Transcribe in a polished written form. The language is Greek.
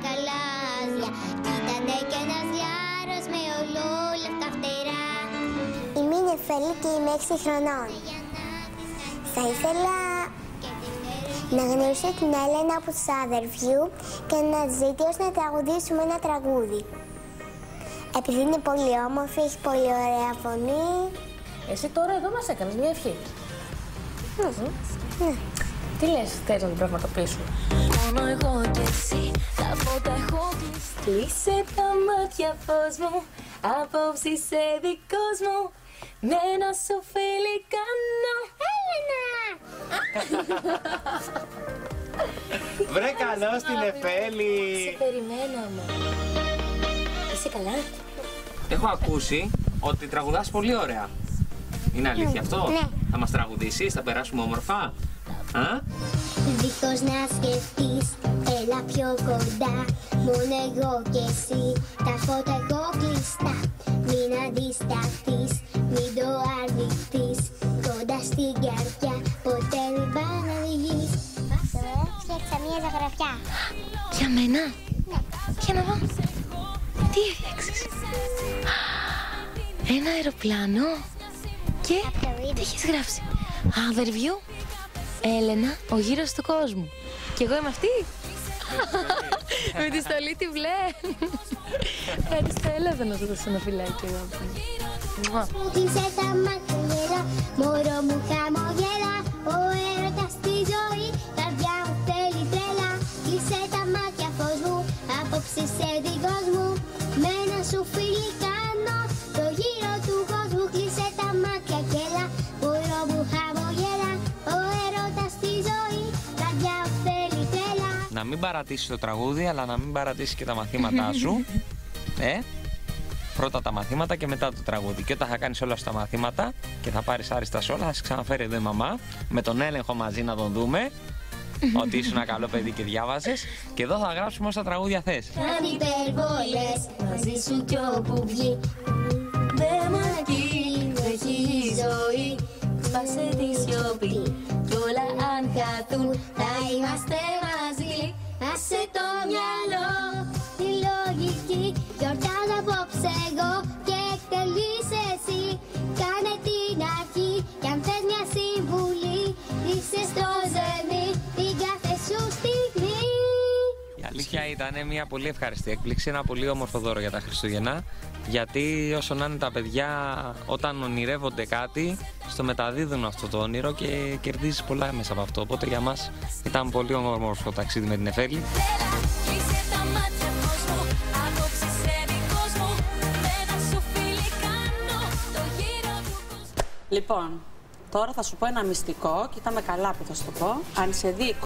γαλάζια. Κοίτανε κι ένας λιάρος με ολόλευκα φτερά. Είμαι η Νεφέλη και είμαι 6 χρονών. Θα ήθελα να γνωρίσω την Έλενα από τους Αδερφιού και να της ζητήσω να τραγουδήσουμε ένα τραγούδι. Επειδή είναι πολύ όμορφη, έχει πολύ ωραία φωνή. Εσύ τώρα εδώ μας έκανες μια ευχή. Ναι. Τι λες, θες να την πραγματοποιήσουμε? Μόνο εγώ και εσύ, τα φώτα έχω κλείσει. Κλείσε τα μάτια, φως μου, απόψε είσαι δικός μου. Με ένα σου φίλι κάνω. Έλενα! Βρε καλώς την Νεφέλη! Σε περιμέναμε. Είσαι καλά? Έχω ακούσει ότι τραγουδάς πολύ ωραία. Είναι αλήθεια αυτό? Ναι. Θα μας τραγουδήσεις, θα περάσουμε όμορφα? Δίχως να σκεφτείς, έλα πιο κοντά. Μόνο εγώ και εσύ, τα φώτα εγώ κλειστά. Μην αντισταθείς, μην το αρνηθείς. Κοντά στην καρδιά, ποτέ μην παραδηγείς. Φτιάξα μια ζωγραφιά. Για μένα? Ναι. Για να δω. Τι έφτιαξες? Ένα αεροπλάνο. Και τι έχεις γράψει? Αδερφιού, Έλενα, ο γύρος του κόσμου. Κι εγώ είμαι αυτή. Με τη στολή τη μπλε. Ευχαριστώ, έλαβα να σου δώσω ένα φυλάκι. Μου κλείσε τα μάτια, γελά, μωρό μου χαμογελά. Ο έρωτας στη ζωή, καρδιά μου θέλει τρέλα. Κλείσε τα μάτια, φως μου, απόψε σε δικός μου. Με ένα σου φίλι κάνω, το γύρο του κόσμου. Κλείσε τα μάτια, γελά, μωρό μου χαμογελά. Ο έρωτας στη ζωή, καρδιά μου θέλει τρέλα. Να μην παρατήσεις το τραγούδι, αλλά να μην παρατήσεις και τα μαθήματά σου. Πρώτα τα μαθήματα και μετά το τραγούδι. Και όταν θα κάνεις όλα αυτά τα μαθήματα και θα πάρεις άριστα σε όλα, θα σε ξαναφέρει εδώ η μαμά με τον έλεγχο μαζί να τον δούμε. Ότι ήσουν ένα καλό παιδί και διάβαζες. Και εδώ θα γράψουμε όσα τραγούδια θες. Αν υπερβολές μαζί σου κι όπου βγει. Δεν μ' αρκεί, έχει η ζωή. Σπάσε τη σιωπή κι όλα αν χαθούν θα είμαστε μαζί. Άσε το μυαλό, τη λογική. Γιορτάζω απόψε εγώ και εκτελείς εσύ. Κάνε την αρχή κι αν θες μια συμβουλή. Είσαι στο ζενή την κάθε σου στιγμή. Η αλήθεια ήταν μια πολύ ευχαριστή έκπληξη, ένα πολύ όμορφο δώρο για τα Χριστούγεννα. Γιατί όσο να είναι τα παιδιά, όταν ονειρεύονται κάτι, στο μεταδίδουν αυτό το όνειρο και κερδίζεις πολλά μέσα από αυτό. Οπότε για μας ήταν πολύ όμορφο το ταξίδι με την Νεφέλη. Λοιπόν, τώρα θα σου πω ένα μυστικό και ήταν καλά που θα σου το πω. Αν σε δει